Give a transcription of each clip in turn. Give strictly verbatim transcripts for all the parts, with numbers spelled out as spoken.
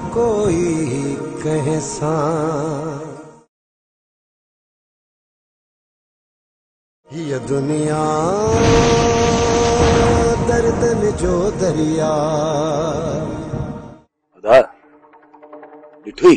कोई कहे सा ये दुनिया दर्दन जो दरिया अदा डिठी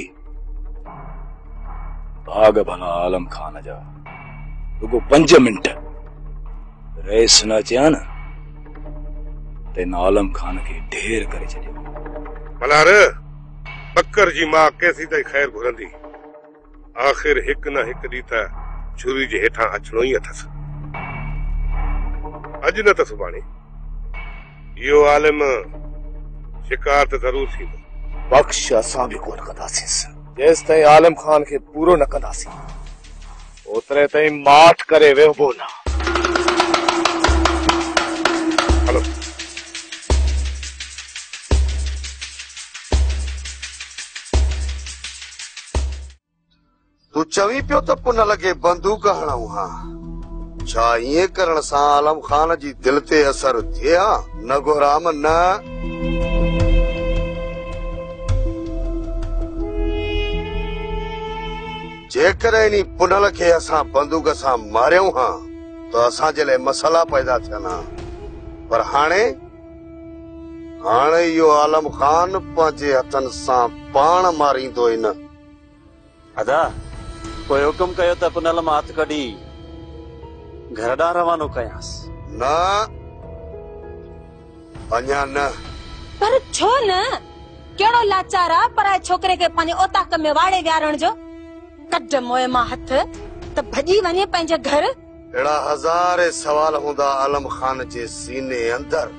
भाग भला आलम खान जा रुगो पंज मिनट रेस न चया न तेन आलम खान के ढेर करे छॾियो मलार बकर जी मां कैसी ताईं ख़ैर घुरंदी आख़िर हिक न हिक ॾींहुं त छुरी जे हेठां अचणो ई अथसि अॼु न त सुभाणे इहो आलिम शिकार त ज़रूर थींदो बख़्श असां बि कोन कंदासीं जेसि ताईं आलिम खान खे पूरो न कंदासीं ओतिरे ताईं माठ करे वेहबो न हलो तू चवी पियो त पुन लगे बंदूक हणऊं हा छा ईअं करण सां आलम खान जी दिल ते असर थिए हा न गोराम न जेकर इन पुनल खे असां बंदूक सां मारियूं हा त असांजे लाइ मसला पैदा थियनि हा पर हाणे हाणे इहो आलम खान पंहिंजे हथनि सां पाण मारींदो ई न अदा कोई हुकुम कयो त पुनल मां हथ कढी घर ॾांहुं रवानो कयांसि न अञा न पर छो न कहिड़ो लाचार आहे पराए छोकिरे खे पंहिंजे ओताक में वाड़े विहारण जो कढ मोए मां हथ त भॼी वञे पंहिंजे घर अहिड़ा हज़ारे सवाल हूंदा आलम खान जे सीने अंदर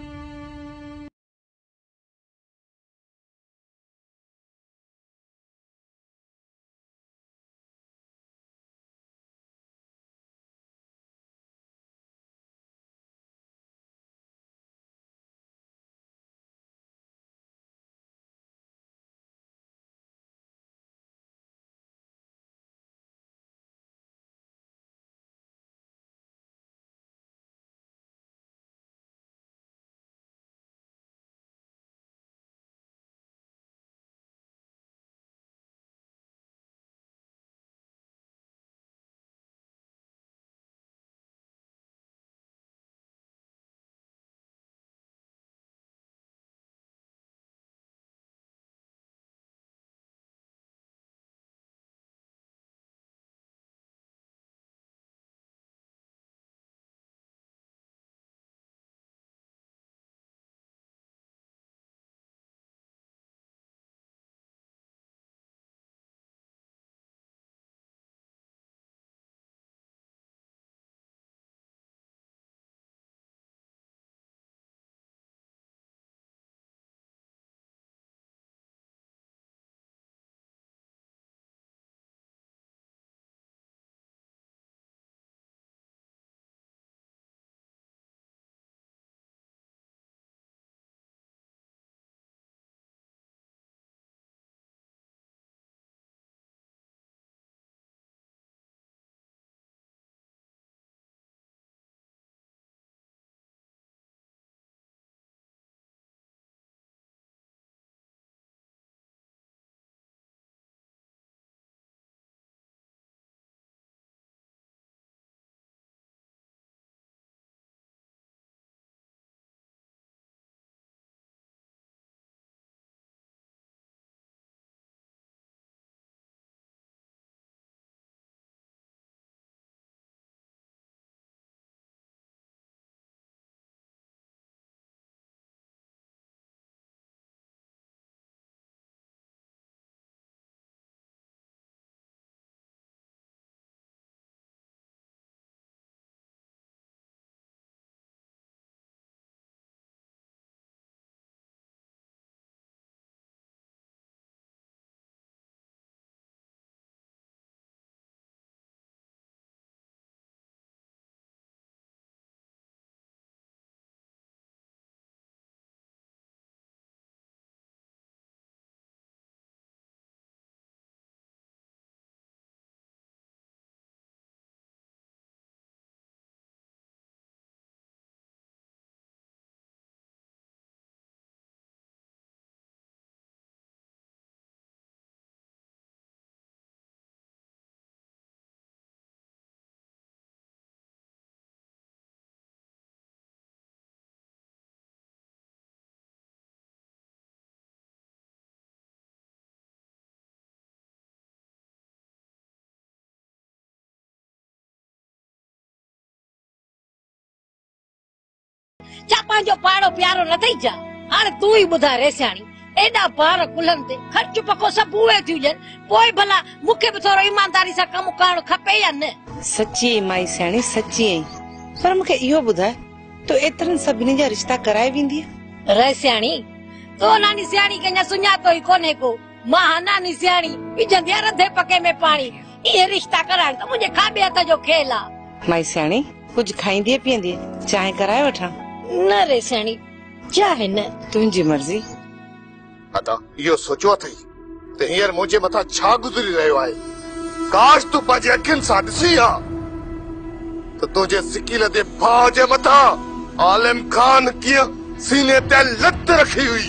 छा पंहिंजो पाड़ो प्यारो न अथई छा? हाणे तूं ई ॿुधाए रेसियाणी, एॾा ॿार कुलनि ते ख़र्च पको सभु उहे थियूं ॾियनि, पोइ भला मूंखे बि थोरो ईमानदारी सां कमु करणु खपे या न? सची माई सियाणी सची आई, पर मूंखे इहो ॿुधाए तो एतिरनि सभिनी जा रिश्ता कराए वेंदी? रेसियाणी तो नानी सियाणी कंहिंजा सुञातो ई कोन्हे को, मां नानी सियाणी विझंदी रधे पके में पाणी, इहे रिश्ता कराइण त मुंहिंजे खाॿे हथ जो खेल आहे। माई सियाणी कुछ खाईंदी पींदी, चांहि कराए वठां? न रेसियाणी चाहे न, तुंहिंजी मर्ज़ी। अदा इहो सोचियो अथई त हींअर मुंहिंजे मथां छा गुज़री रहियो आहे? काश तूं पंहिंजे अखियुनि सां ॾिसी हा त तुंहिंजे सिकील ते भाउ जे मथां आलिम खान कीअं सीने ते लत रखी हुई।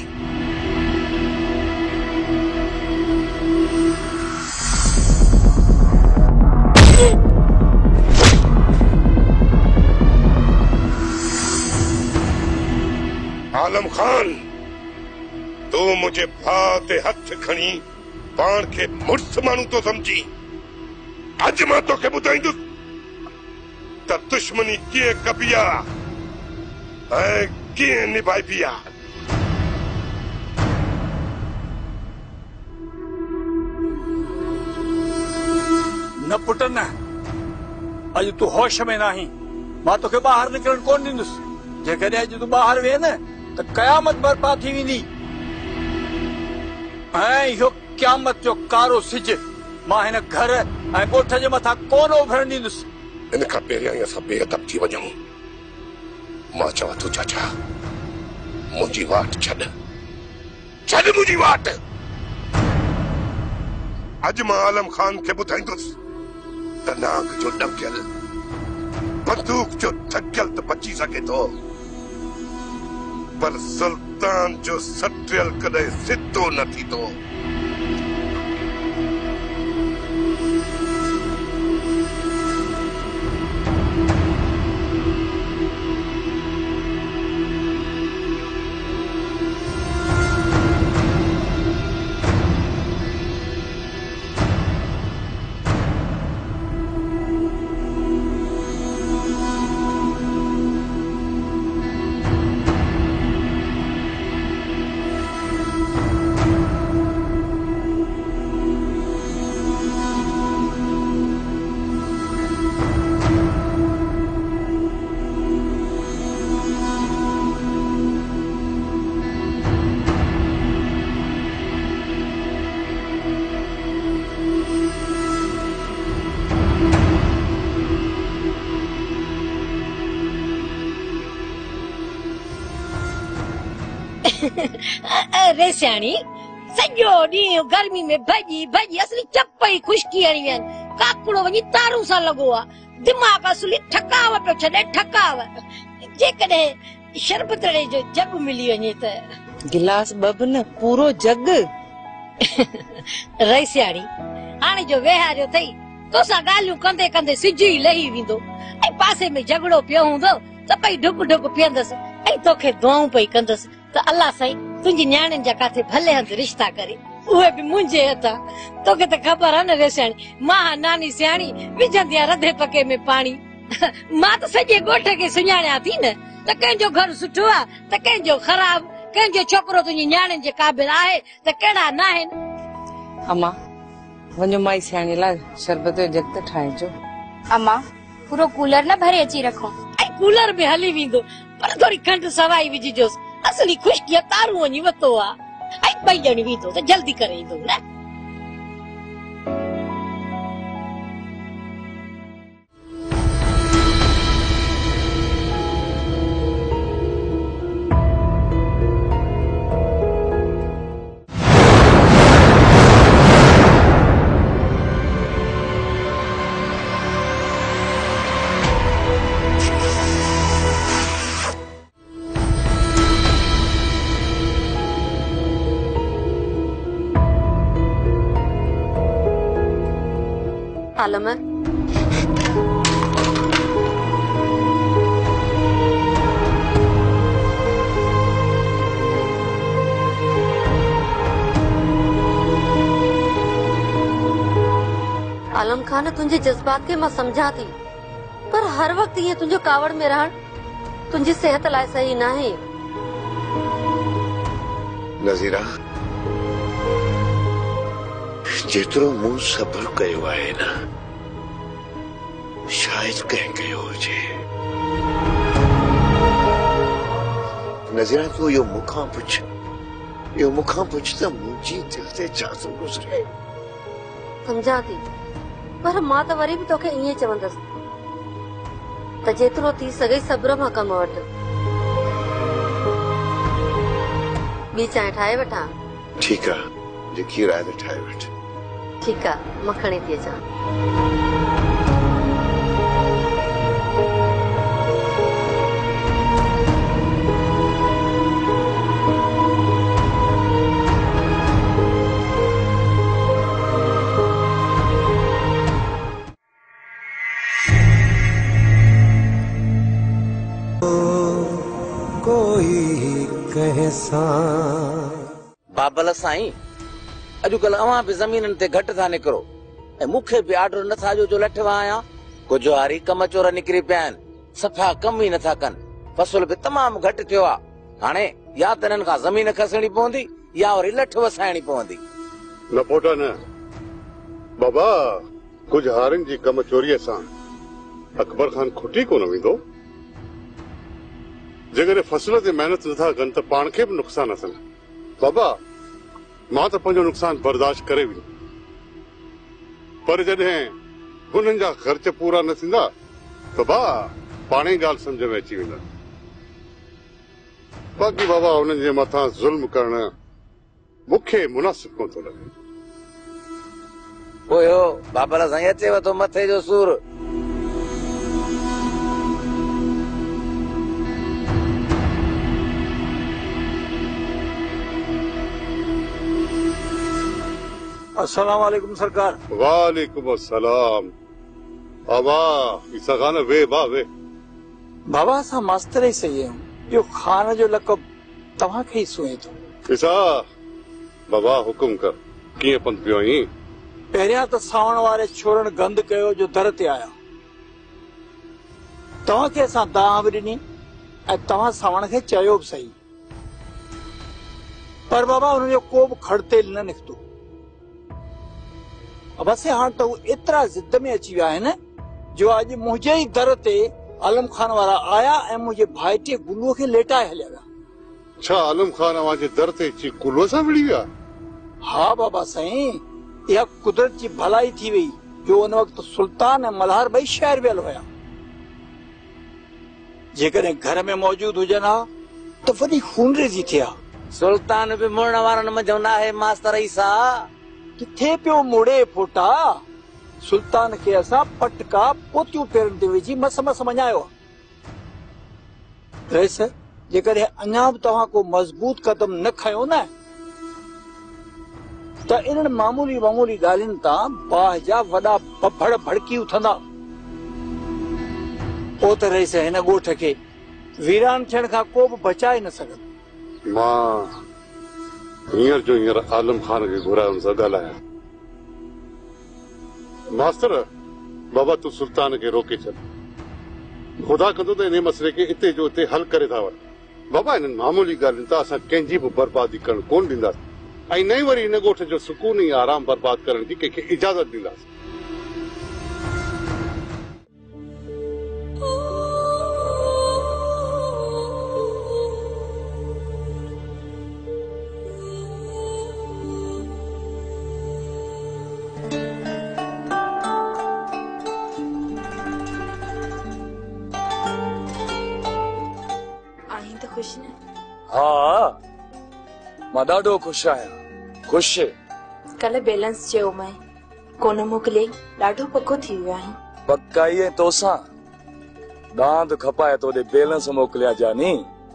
आलम खान, तू मुझे भाउ ते हथ खणी पाण खे मुड़स माण्हू तो समझी। अॼु मां तोखे ॿुधाईंदुसि त दुश्मनी कीअं कबी आहे ऐं कीअं निभाइबी आहे। न पुट न, अॼु तूं होश में नाही, मां तोखे ॿाहिरि निकिरण कोन ॾींदुसि। जेकॾहिं अॼु तूं ॿाहिरि वेह न त क़यामत बर्पा थी वेंदी, ऐं इहो क़यामत जो कारो सिज मां हिन घर ऐं ॻोठ जे मथां कोन उभरण ॾींदुसि। इन खां पहिरियां असां बेअदब थी वञूं। मां चवां थो चाचा, मुंहिंजी वाट छॾ, छॾ मुंहिंजी वाट। अॼु मां आलम खान खे ॿुधाईंदुसि त नाग जो ॾकियल बंदूक जो थकियल त बची सघे थो, पर सुल्तान जो सटियल कॾहिं सिधो न थींदो। रेसियाणी सॼो ॾींहुं गर्मी में भॼी भॼी असली चप ई खुशकी हणी विया आहिनि, काकड़ो वञी तारूं सां लॻो आहे, दिमाग़ असली ठकाव पियो छॾे ठकाव। जेकॾहिं शरबतड़े जो जग मिली वञे त गिलास ॿ बि न पूरो जग। रेसियाणी हाणे जो वेहारियो अथई तोसां ॻाल्हियूं कंदे कंदे सिज ई लही वेंदो, ऐं पासे में झगड़ो पियो हूंदो त पई ढुक ढुक पीअंदसि ऐं तोखे दुआऊं पई कंदसि त अल्लाह साईं तुंहिंजी न्याणियुनि जा काथे भले हंधि रिश्ता करे, उहे बि मुंहिंजे हथां। तोखे त ख़बर आहे न रेसियाणी, मां नानी सियाणी विझंदी आहियां रधे पके में पाणी। मां त सॼे ॻोठ खे सुञाणियां थी न त कंहिंजो घर सुठो आहे त कंहिंजो ख़राब, कंहिंजो छोकिरो तुंहिंजी न्याणियुनि जे क़ाबिल आहे त कहिड़ा न आहिनि। अम्मा वञो माई सियाणी लाइ शरबत जो जग त ठाहिजो। अम्मा पूरो कूलर न भरे अची रखो। ऐं कूलर बि हली वेंदो, पर थोरी खंड सवाई विझिजोसि, असली खुशकीअ तारूं वञी वतो आहे, ऐं ॿई ॼणी वेंदो त जल्दी करे ईंदो न। आलम आलम खान तुंहिंजे जज्बात खे मां समझा थी, पर हर वक्त ये तुंहिंजो कावड़ में रहण तुंहिंजी सिहत लाइ सही न आहे। नज़ीरा, जेतिरो मूं सब्र कयो आहे न, शायद कंहिं कयो हुजे। नज़ीरा, तूं इहो मूंखां पुछ, इहो मूंखां पुछ त मुंहिंजी दिलि ते छा थो गुज़रे। सम्झां थी, पर मां त वरी बि तोखे ईअं चवंदसि त जेतिरो थी सघे सब्र मां कमु वठ। ॿी चांहि ठाहे वठां? ठीकु आहे, जे खीर आहे त ठाहे वठ। ठीकु आहे, मां खणी थी अचां। बाबल साईं, अॼुकल्ह अवां बि ज़मीननि ते घटि था निकिरो ऐं मूंखे बि ऑर्डर नथा ॾियो जो लठवा आहियां। कुझु हारी कम चोर निकिरी पिया आहिनि, सफ़ा कम ई नथा कनि। फसल बि तमामु घटि थियो आहे। हाणे या त हिननि खां ज़मीन खसणी पवंदी या वरी लठ वसाइणी पवंदी। न पोटा न बाबा, कुझु हारियुनि जी कम चोरीअ सां अकबर खान खुटी कोन वेंदो। जेकॾहिं फसल ते महिनत नथा कनि त पाण खे बि नुक़सान अथनि। बाबा, मां त पंहिंजो नुक़सान बर्दाश्त करे वेंदुमि, पर जॾहिं हुननि जा ख़र्च पूरा न थींदा त बा पाणे ई ॻाल्हि सम्झ में अची वेंदा। बाक़ी बाबा, हुननि जे मथां ज़ुल्म करणु मूंखे मुनासिब कोन थो लॻे। पोयो बाबल साईं अचेव थो मथे जो सूर। अस्सलाम वालेकुम सरकार। वालेकुम अस्सलाम। बाबा ईसा खान वे बा वे। बाबा असां मास्तर ई सही आहियूं, इहो खान जो लक़ब तव्हांखे ई सुहे थो। ईसा बाबा हुकुम कर, कीअं पंधु पियो आहीं? पहिरियां त सावण वारे छोरनि गंद कयो जो दर ते आया। तव्हांखे असां दाह बि ॾिनी ऐं तव्हां सावण खे चयो बि सही, पर बाबा हुननि जो को बि खड़तेल न निकितो। बस हाणे त हू एतिरा ज़िद में अची विया आहिनि जो अॼु मुंहिंजे ई दर ते आलम खान वारा आया ऐं मुंहिंजे भाइटे गुलूअ खे लेटाए हलिया विया। छा आलम खान अवांजे दर ते अची गुलूअ सां विड़ी विया? हा बाबा साईं, इहा कुदरत जी भलाई थी वई जो उन वक़्तु सुल्तान ऐं मल्हार ॿई शहर वियल हुया। जेकॾहिं घर में मौजूद हुजनि हा त वॾी खूनरेज़ी थिए हा। सुल्तान बि मुड़ण वारनि मंझि न आहे मास्तर ईसा। किथे पियो मुड़े पोटा? सुल्तान खे असां पटका पोतियूं पेरनि ते विझी मस मस मञायो। रेस, जेकॾहिं अञा बि तव्हां को मज़बूत कदम न खयो न त इन्हनि मामूली मामूली ॻाल्हियुनि तां बाहि जा वॾा भड़ भड़की उथंदा। पोइ त रेस हिन ॻोठ खे वीरान थियण खां को बि बचाए न सघंदो। मां हींअर जो हींअर आलम खान खे घुरायुमि सां ॻाल्हायां। मास्तर, बाबा तूं सुल्तान खे रोके छॾ। ख़ुदा कंदो त इन मसइले खे इते जो इते हल करे था वठि। बाबा, इन्हनि मामूली ॻाल्हियुनि तां असां कंहिंजी बि बर्बादी करणु कोन ॾींदासीं ऐं न ई वरी हिन ॻोठ जो सुकून ऐं आराम बर्बाद करण जी कंहिंखे इजाज़त ॾींदासीं। हा, मां ॾाढो ख़ुशि आहियां। ख़ुशि कल बैलेंस चयो मैं कोन मोकिले, ॾाढो पको थी वियो आहे। पकाई ऐं तोसां दांद खपाए तोॾे बैलेंस मोकिलिया जानी,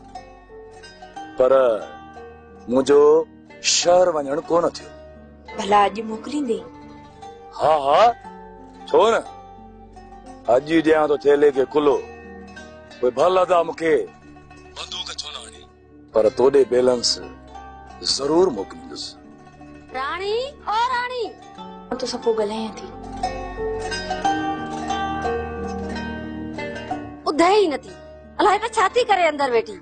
पर मुंहिंजो शहर वञणु कोन थियो। भला अॼु मोकिलींदे? हा हा, छो न, अॼु ई ॾियां तो थेले खे खुलो। कोई भला दा मूंखे बंदूक छो न वठी, पर तोॾे बैलेंस ज़रूर मोकिलींदुसि। राणी, ओ राणी, तो सब पोइ ॻाल्हायां थी। ॿुधे ई नथी, अलाए पे छाती करे अंदर वेठी।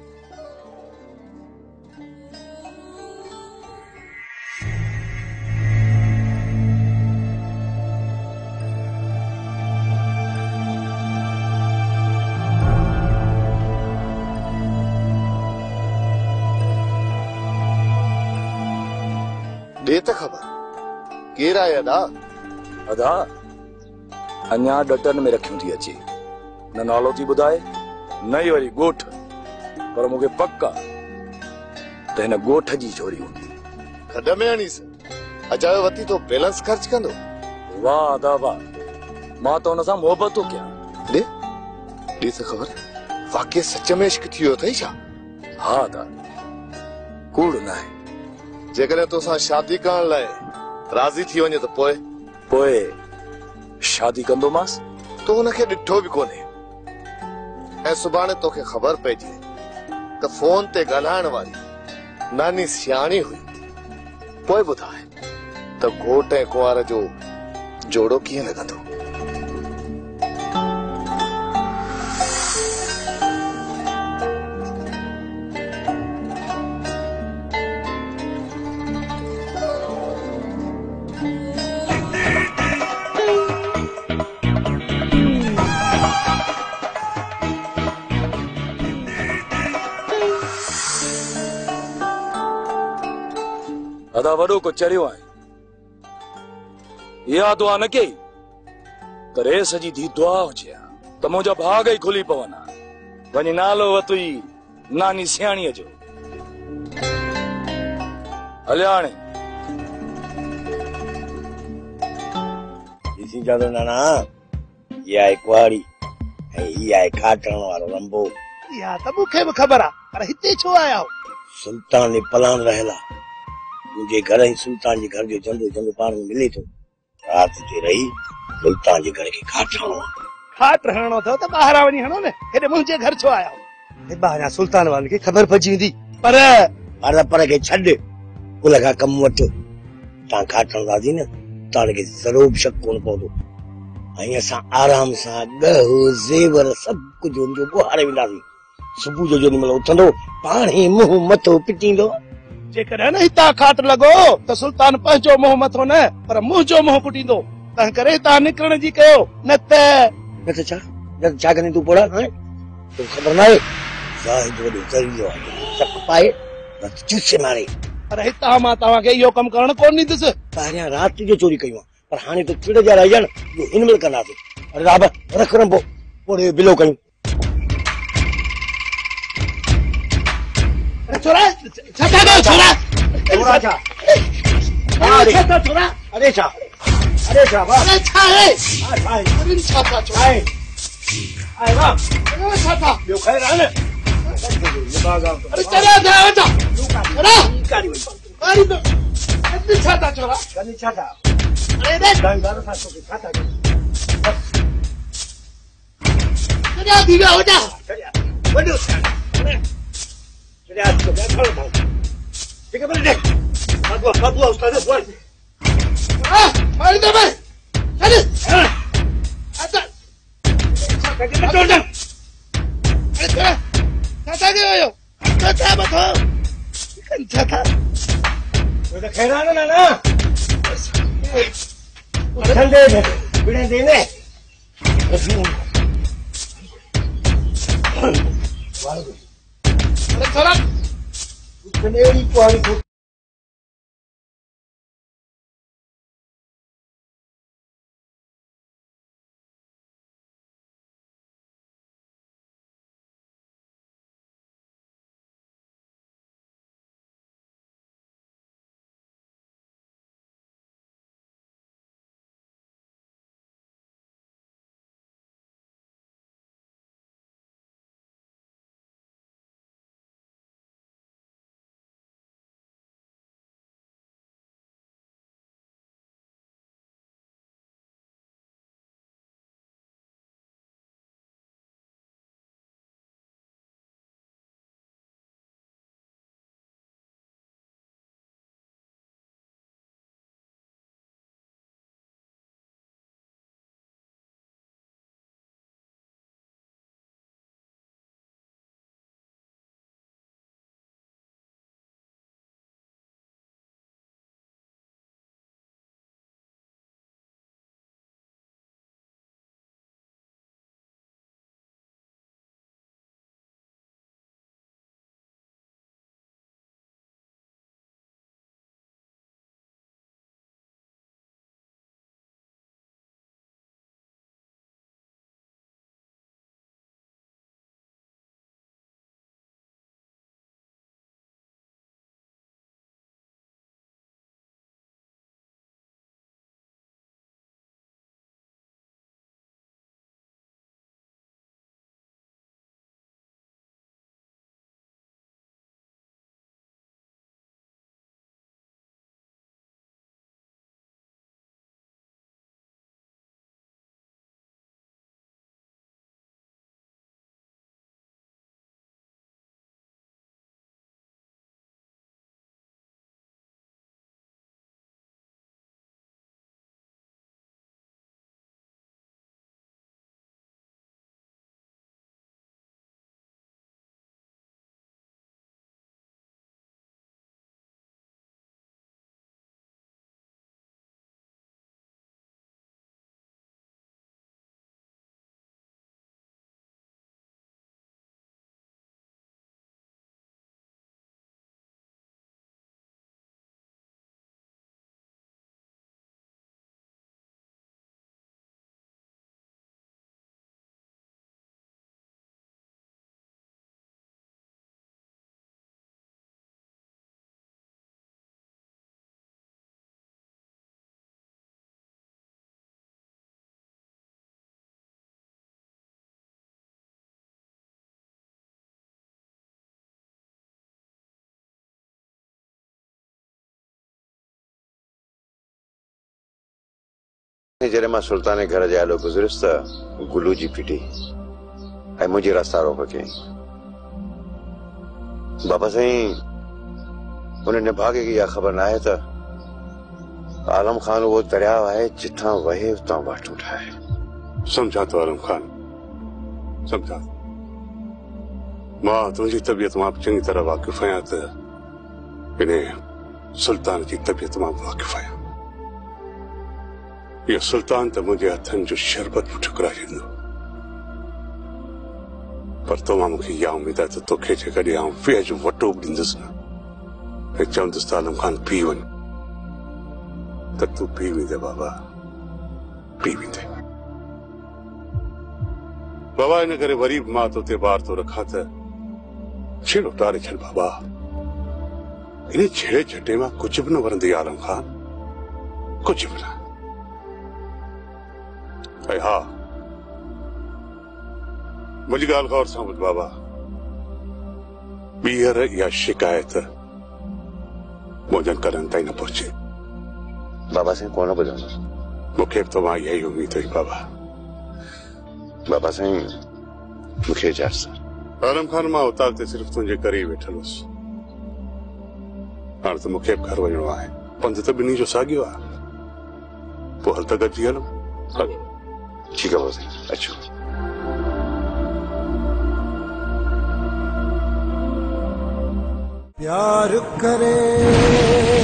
दे त खबर केर आहे अदा? अदा अञा डटन में रखियूं थी अचे, न नालो थी ॿुधाए न ई वरी ॻोठ, पर मूंखे पक आहे त हिन ॻोठ जी चोरी हूंदी। खॾ में हणीस अजायो वती तो बैलेंस ख़र्च कंदो। वाह अदा वाह, मां त हुन सां मोहबत थो कयां। दे दे त खबर वाकई सच में इश्क थी वियो अथई छा? हा अदा, कूड़ न आहे। जेकॾहिं तोसां शादी करण लाइ राज़ी थी वञे त पोइ पोइ शादी कंदोमांसि। तो हुनखे ॾिठो बि कोन्हे ऐं सुभाणे तोखे ख़बर पइजी त फोन ते ॻाल्हाइण वारी नानी सियाणी हुई। पोइ ॿुधाए त घोट ऐं कुंवार जो जोड़ो कीअं लॻंदो? अदा वॾो को चरियो आहे, इहा दुआ न कई त रेस जी धी दुआ हुजे त मुंहिंजा भाग ई खुली पवनि, वञी नालो वतुई नानी सियाणीअ जो। हलिया हाणे ॾिसी चवंदो नाना, इहा आहे कुआड़ी ऐं हीअ आहे खाटण वारो रंबो। इहा त मूंखे बि ख़बर आहे, पर हिते छो आया हो? सुल्तान जी पलान रहियल आहे। मुंहिंजे घर ई सुल्तान जे घर जो झंडो झंडो पाण में मिले थो। राति ते रही सुल्तान जे घर खे खाट हणो आहे। खाट हणो अथव त ॿाहिरां वञी हणो न, हेॾे मुंहिंजे घर छो आया हो? ॿाहिरां सुल्तान वारनि खे ख़बर पइजी वेंदी। पर पर पर खे छॾ, कुल खां कमु वठ। तव्हां खाट हणंदासीं न, तव्हांखे ज़रो बि शक कोन पवंदो। ऐं असां आराम सां ॻहु ज़ेवर सभु कुझु हुनजो ॿुहारे वेंदासीं। सुबुह जो जेॾी महिल उथंदो पाण ई मुंहुं मथो पिटींदो। जेकॾहिं न हितां खाट लॻो त सुल्तान पंहिंजो मुंहुं मथो न पर मुंहिंजो मुंहुं पुटींदो। तंहिं करे तव्हां निकिरण जी कयो, न त न त छा न त छा कंदी तूं पोड़ा? हाणे तोखे ख़बर न आहे ज़ाहिद वॾो ज़रीलो आहे, चक पाए न त चूसे मारे। पर हितां मां तव्हांखे इहो कमु करणु कोन ॾींदुसि। पहिरियां राति जो चोरी कयूं, पर हाणे तो चिड़ जा रहिजनि, इहो हिन महिल कंदासीं। अरे राब रख रंबो, पोइ बिलो कयूं। छोरा छा था कयो? छोरा छोरा छा? अरे छा था छोरा? अरे छा अरे छा वाह अरे छा है? हां छा है? अरे छा था छोरा? आहे आहे वाह अरे छा था? ॿियो ख़ैर आहे न? अरे चला था वटा छोरा काड़ी वई अरे तो अरे छा था छोरा? कनी छा था? अरे देख गांव सां तो छा था? चला दीवा वटा चलिया वॾो चलिया चलिया खड़ो था। ठीक है बोले देख बाबू बाबू उस्ताद बोल। हां मार दे भाई चल अच्छा कैसे छोड़ दे? अरे छोरा छा था कयो? अच्छा छा बतो कंचा था तो खैर आना ना ना उठल दे बिना देने अरे छोरा इतने ही पानी जॾहिं मां सुल्तान जे घर जे आलो गुज़रियुसि त गुलू जी फिटी ऐं मुंहिंजी रास्ता रोक कयईं। बाबा साईं उन निभागे खे इहा ख़बर न आहे त आलम खान उहो दरिया आहे जिथां वहे उतां वाटूं ठाहे। समझा तो आलम खान, समझा। मां तुंहिंजी तबियत मां चङी तरह वाक़िफ़ आहियां त इन सुल्तान जी तबियत मां वाक़िफ़ आहियां। इहो सुल्तान त मुंहिंजे हथनि जो शरबत बि ठुकराए छॾींदो, पर तव्हां मूंखे इहा उमेद आहे त तोखे जेकॾहिं आउं वेह जो वटो बि ॾींदुसि न ऐं चवंदुसि त आलम खान पी वञ त तूं पी वेंदे बाबा, पी वेंदे। बाबा इन करे वरी बि मां तो ते बार तो रखां त छेड़ो टारे छॾ बाबा। इन छेड़े छटे मां कुझु बि न वरंदी आलम खान, कुझु बि न। ऐं हा, मुंहिंजी ॻाल्हि गौर सां ॿुध बाबा, ॿीहर इहा शिकायत मुंहिंजनि कननि ताईं न पहुचे। बाबा साईं कोन ॿुधंदुसि। मूंखे बि तव्हां इहा ई उमेद हुई बाबा। बाबा साईं मूंखे इजाज़त। आलम खान मां उतार ते सिर्फ़ तुंहिंजे करे ई वेठल हुअसि। हाणे त मूंखे बि घर वञिणो आहे, पंध त ॿिन्ही जो साॻियो आहे। पोइ हल त गॾिजी हलूं। ठीकु आहे बाबा साईं, अचो। प्यार करे